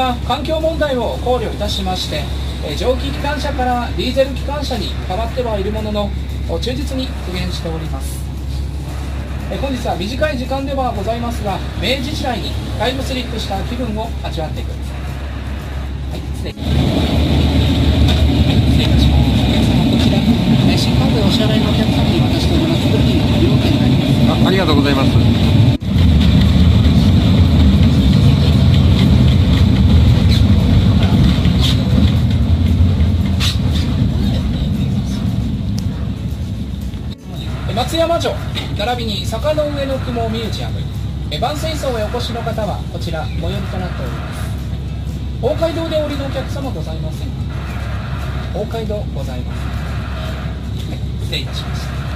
は環境問題を考慮いたしまして、蒸気機関車からディーゼル機関車に変わってはいるものの、忠実に復元しております。本日は短い時間ではございますが、明治時代にタイムスリップした気分を味わってください。はい、失礼いたします。お客様、こちら新幹線お支払いのお客様に渡しております料金の料金になります。 ありがとうございます。 松山城並びに坂の上の雲ミュージアム、万水荘へお越しの方はこちら最寄りとなっております。大街道でお降りのお客様ございません。大街道ございます。はい、失礼いたしました。